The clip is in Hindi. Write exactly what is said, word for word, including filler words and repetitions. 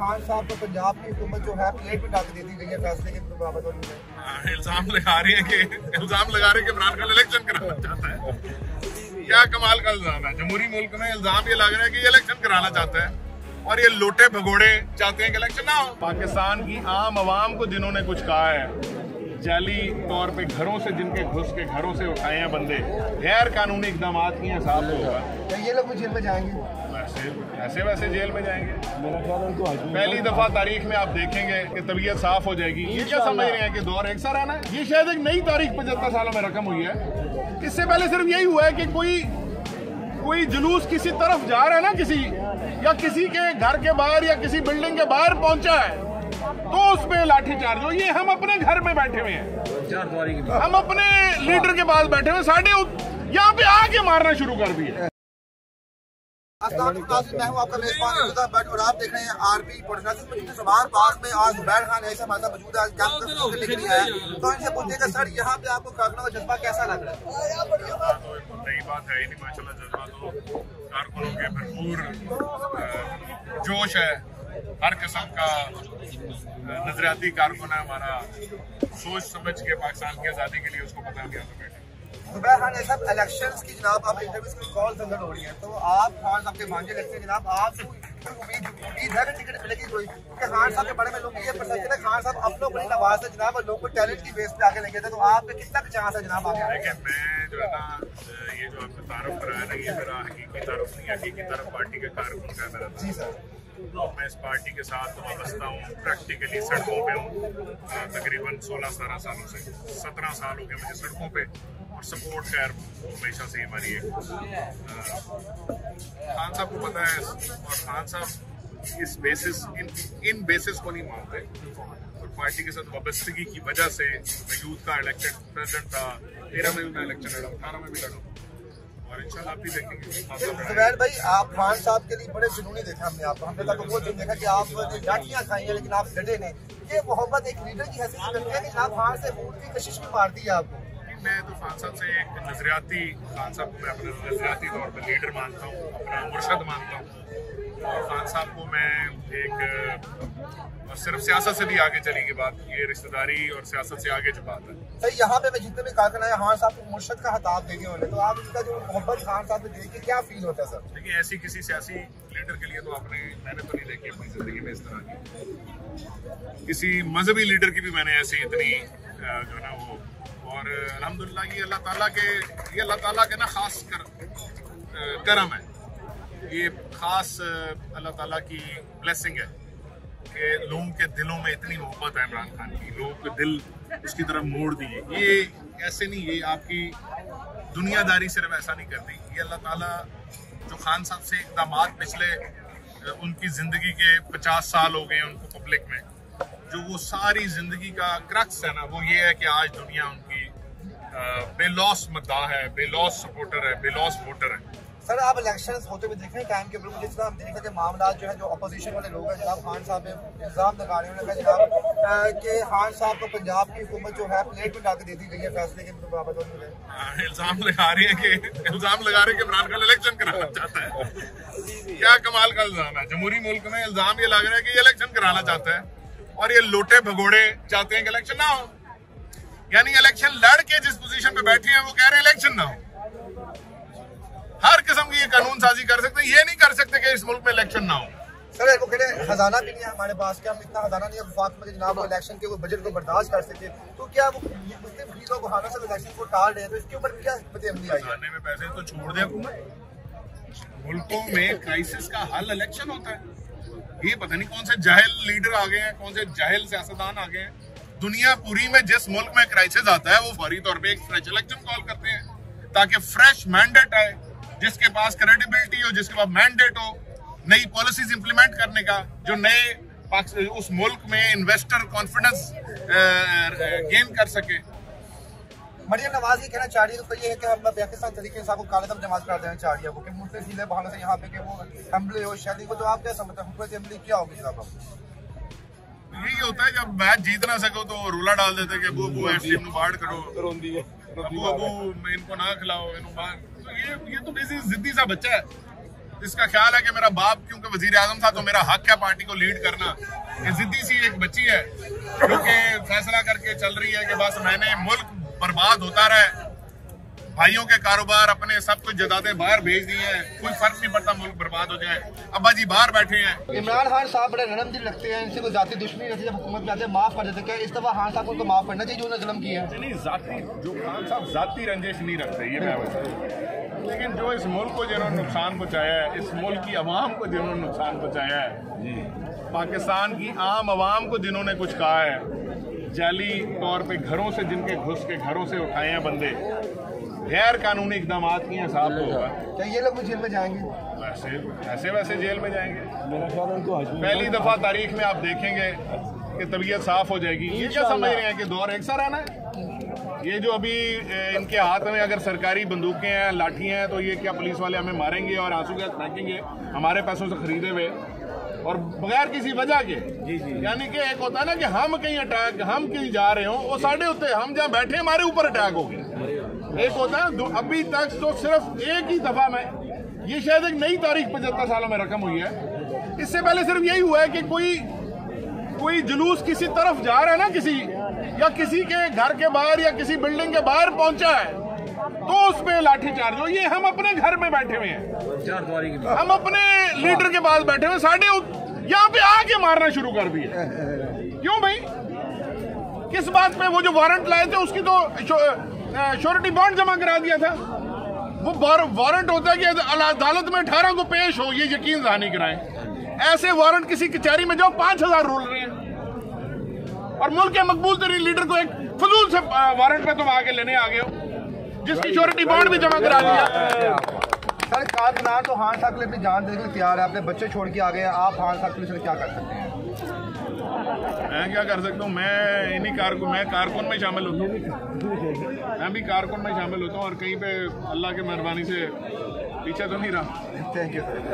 खान साहब को पंजाब की हुकूमत जो है प्लेट में डाल देती गई है फैसले के बाबत। इल्जाम लगा रही है कि इल्जाम लगा रहे हैं कि इमरान खान इलेक्शन कराना चाहता है। क्या कमाल का इल्जाम है। जमहूरी मुल्क में इल्जाम ये लग रहा है कि ये इलेक्शन कराना चाहता है और ये लोटे भगोड़े चाहते हैं कि इलेक्शन ना हो। पाकिस्तान की आम आवाम को जिन्होंने कुछ कहा है, जाली तौर पे घरों से जिनके घुस के घरों से उठाए हैं बंदे, गैर कानूनी इकदाम किए हैं, साफ होगा तो ये लोग जेल में जाएंगे। वैसे ऐसे वैसे जेल में जाएंगे। पहली दफा तारीख में आप देखेंगे कि तबीयत साफ हो जाएगी। ये क्या समझ रहे हैं कि दौर एक सा रहना है? ये शायद एक नई तारीख पचहत्तर सालों में रकम हुई है। इससे पहले सिर्फ यही हुआ है कि कोई कोई जुलूस किसी तरफ जा रहा है ना, किसी या किसी के घर के बाहर या किसी बिल्डिंग के बाहर पहुंचा है तो उस पे लाठीचार्ज हो। ये हम अपने घर में बैठे हुए हैं, हम अपने लीडर के पास बैठे हुए, साढ़े यहाँ पे आके मारना शुरू कर दिए। मैं हूँ आपका मेजबान और आप देख रहे हैं आरपी सवार बाग में। आज जुबैर खान ऐसा हमारे साथ मौजूद है, तो इनसे पूछेगा सर यहाँ पे आपको कारकुनों का जज्बा कैसा लग रहा है? नई बात है ही नहीं, माशाल्लाह जज्बा तो कारकुनों के भरपूर जोश है। हर किस्म का नजरियाती कारकुन है हमारा, सोच समझ के पाकिस्तान की आज़ादी के लिए उसको पता नहीं आता। जुबैर खान साहब इलेक्शंस की जनाब आप इंटरव्यूज की कॉल संदर हो रही है, तो आप खान साहब के भांजे लगते हैं जनाब, आपसे उम्मीद उम्मीद है कि टिकट मिलेगी कोई? क्योंकि खान साहब के बारे में लोग ये परसेप्शन है खान साहब अपनों को नवाज है जनाब और लोग को टैलेंट की बेस पे आगे लेके थे, तो आपके कितना चांस है जनाब आगे? देखिए मैं जो है ना, ये जो आपने तारुफ कराया ना, ये मेरा हकीकी तारुफ नहीं है। हकीकी तारुफ पार्टी के कारकुन का मेरा। जी सर, मैं इस पार्टी के साथ वाबस्ता हूँ, प्रैक्टिकली सड़कों पे हूँ तकरीबन सोलह सत्रह सालों से। सत्रह साल हो गए मुझे सड़कों पे, और सपोर्ट खैर हमेशा से हमारी एक। खान साहब को पता है, और खान साहब इस बेसिस इन इन बेसिस को नहीं मानते। और पार्टी के साथ वाबस्तगी की वजह से मैं यूथ का इलेक्टेड प्रेसिडेंट था। तेरह में भी मैं इलेक्शन लड़ा, अठारह में भी लड़ा, और इंशाल्लाह आप भी देखेंगे। जुबैर भाई, आप खान साहब के लिए बड़े जुनूनी देखा हमने आपको, हमने तक वो दिन देखा कि आपने लाठियां खाई हैं लेकिन आप डटे नहीं। ये मोहब्बत एक लीडर की हैसियत करती है कि आप खान से वोट की कशिश भी मार दी है आपको। मैं तो खान साहब से एक नजरियाती, खान साहब को मैं अपने नजरियाती तौर पर लीडर मानता हूँ, अपना मुर्शद मानता हूँ। और खान साहब को मैं एक, और सिर्फ सियासत से भी आगे चली की बात, ये रिश्तेदारी और सियासत से आगे जो बात है। सही, यहाँ पे मैं जितने भी कारकुन आए खान साहब को मुर्शद का खिताब देंगे उन्हें, तो आप उनका जो मोहब्बत खान साहब से देख के क्या फील होता है सर? देखिए ऐसी किसी सियासी लीडर के लिए तो आपने मैंने तो नहीं देखी अपनी जिंदगी में इस तरह की। किसी मजहबी लीडर की भी मैंने ऐसी इतनी जो है ना वो, और अल्हम्दुलिल्लाह ये अल्लाह ताला के ये अल्लाह ताला के ना खास कर करम है, ये खास अल्लाह ताला की ब्लेसिंग है कि लोगों के दिलों में इतनी मोहब्बत है इमरान खान की, लोगों के दिल उसकी तरफ मोड़ दिए। ये ऐसे नहीं, ये आपकी दुनियादारी सिर्फ ऐसा नहीं करती। ये अल्लाह ताला जो खान साहब से इक़दामात पिछले उनकी ज़िंदगी के पचास साल हो गए उनको पब्लिक में, जो वो सारी ज़िंदगी का क्रक्स है ना, वो ये है कि आज दुनिया उनकी बेलॉस मद्दाह है, बेलॉस सपोर्टर है, बेलॉस वोटर है। सर आप इलेक्शंस होते हुए देख रहे हैं टाइम के ऊपर, जिस तरह हम देखा कि मामला जो है जो अपोजिशन वाले लोग हैं जनाब खान साहब पे इल्जाम लगा रहे हैं जनाब कि खान साहब को पंजाब की हुकूमत जो है प्लेट में डाल देती गई है फैसले के बाबत। इल्जाम लगा रही है कि इल्जाम लगा रहे हैं कि इमरान खान इलेक्शन कराना चाहता है। क्या कमाल का इल्जाम है। जमहूरी मुल्क में इल्जाम ये लग रहा है कि ये इलेक्शन कराना चाहता है और ये लोटे भगोड़े चाहते हैं कि इलेक्शन ना हो। यानी इलेक्शन लड़ के जिस पोजीशन पे बैठे हैं वो कह रहे हैं इलेक्शन ना हो। हर किस्म की ये कानून साजी कर सकते हैं, ये नहीं कर सकते कि इस मुल्क में इलेक्शन ना हो। सर वो कहते हैं खजाना भी नहीं है हमारे पास, क्या हम इतना खजाना नहीं है वफाक में जनाब वो इलेक्शन के वो बजट को बर्दाश्त कर सके, तो क्या वो मुस्लिम लीगों को खाना सब इलेक्शन को टाल रहे हैं, तो इसके ऊपर क्या हिकमत अमली आई है? खाने में पैसे तो छोड़ दे हुकूमत। मुल्कों में क्राइसिस का हल इलेक्शन होता है। ये पता नहीं कौन से जाहिल लीडर आ गए हैं, कौन से जाहिल सियासतदान आ गए हैं। दुनिया पूरी में जिस मुल्क में क्राइसिस आता है वो फौरी तौर पे एक फ्रेश इलेक्शन कॉल करते हैं ताकि फ्रेश मैंडेट आए, जिसके पास क्रेडिबिलिटी हो, जिसके पास मैंडेट हो नई पॉलिसीज इंप्लीमेंट करने का, जो नए उस मुल्क में इन्वेस्टर कॉन्फिडेंस गेन कर सके। मरियम नवाज ये कहना चाह रही है तो ये है कि हम पाकिस्तान तरीके से आपको कालेदम जमात कर देना चाह रही है वो कि मुस्लिम जिले बहाने से यहाँ पे कि वो असेंबली हो शादी को, तो आप क्या समझते हैं हुकूमत असेंबली क्या होगी जनाब? यही होता है जब मैच जीत ना सको तो रूला डाल देते कि अबू अबू एफ टीम बाढ़ करो, अबू अबू इनको ना खिलाओ, इनको बाहर। तो ये ये तो बेसिक जिद्दी सा बच्चा है, इसका ख्याल है कि मेरा बाप क्योंकि वजीर आजम था तो मेरा हक है पार्टी को लीड करना। ये जिद्दी सी एक बच्ची है जो कि फैसला करके चल रही है कि बस मैंने मुल्क बर्बाद होता रहे, भाइयों के कारोबार अपने सब कुछ जदादें बाहर भेज दी हैं, कोई फर्क नहीं पड़ता मुल्क बर्बाद हो जाए। अब्बा जी बाहर बैठे हैं। इमरान खान साहब बड़े नरम दिल लगते हैं, इनसे कोई जाती दुश्मनी रहती है, जब हुकूमत में आते हैं माफ कर देते हैं। क्या इस दफा खान साहब को उनको माफ करना चाहिए जो उन्होंने जुल्म किया है? नहीं, जाती जो खान साहब जाती रंजिश नहीं रखते, ये मैं बताऊँ, लेकिन जो इस मुल्क को जिन्होंने नुकसान पहुँचाया है, इस मुल्क की अवाम को जिन्होंने नुकसान पहुँचाया है, पाकिस्तान की आम आवाम को जिन्होंने कुछ कहा है, जाली तौर पे घरों से जिनके घुस के घरों से उठाए हैं बंदे, गैर कानूनी इकदाम किए हैं साहब को होगा। क्या ये लोग भी जेल में जाएंगे? वैसे ऐसे वैसे जेल में जाएंगे। पहली दफा तारीख में आप देखेंगे कि तबीयत साफ हो जाएगी। ये क्या समझ रहे हैं कि दौर एक सा रहना है? ये जो अभी इनके हाथ में अगर सरकारी बंदूकें हैं, लाठियां हैं, तो ये क्या पुलिस वाले हमें मारेंगे और आंसू गैस फेंकेंगे हमारे पैसों से खरीदे हुए और बगैर किसी वजह के? जी जी। यानी कि एक होता है ना कि हम कहीं अटैक, हम कहीं जा रहे हो, वो साढ़े होते हम जहाँ बैठे हमारे ऊपर अटैक हो गया। एक होता है अभी तक तो सिर्फ एक ही दफा में, ये शायद एक नई तारीख पचहत्तर सालों में रकम हुई है, इससे पहले सिर्फ यही हुआ है कि कोई कोई जुलूस किसी तरफ जा रहा है ना, किसी या किसी के घर के बाहर या किसी बिल्डिंग के बाहर पहुंचा है तो उस पे लाठीचार्ज हो। ये हम अपने घर में बैठे हुए हैं, हम अपने लीडर के पास बैठे हुए, साढ़े यहाँ पे आके मारना शुरू कर दिए। क्यों भाई? किस बात पे? वो जो वारंट लाए थे उसकी तो श्योरिटी बॉन्ड जमा करा दिया था। वो वारंट होता है कि अदालत में अठारह को पेश हो, ये यकीन दहानी कराएं। ऐसे वारंट किसी कचहरी में जाओ पांच हजार रोल रहे हैं और मुल्क के मकबूल तरीन लीडर को एक फजूल से वारंट पे तुम आगे लेने आ गए हो, जिसकी श्योरिटी बॉन्ड भी जमा करा दिया। सर कारकुनार तो खान साहब के लिए अपनी जान देने के लिए तैयार है, अपने बच्चे छोड़ के आ गए, आप खान साहब के लिए क्या कर सकते हैं? मैं क्या कर सकता हूँ? मैं इन्हीं कारकुन मैं कारकुन में शामिल होता हूँ, मैं भी कारकुन में शामिल होता हूँ और कहीं पे अल्लाह की मेहरबानी से पीछे तो नहीं रहा। Thank you.